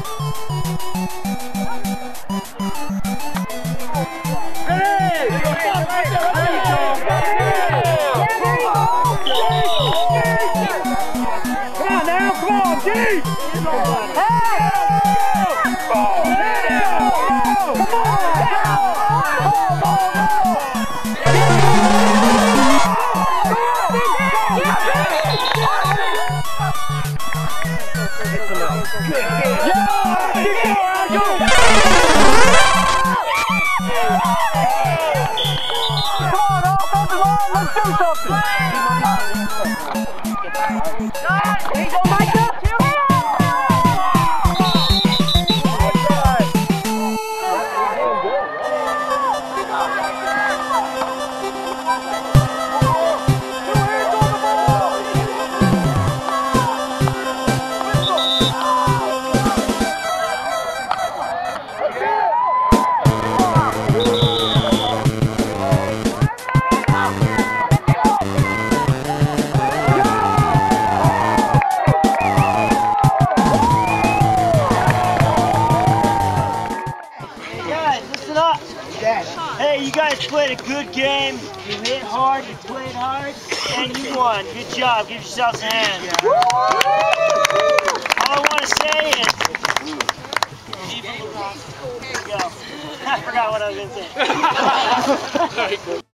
Hey, you guys played a good game. You hit hard, you played hard, and you won. Good job. Give yourselves a hand. All I want to say is, there you go. I forgot what I was going to say.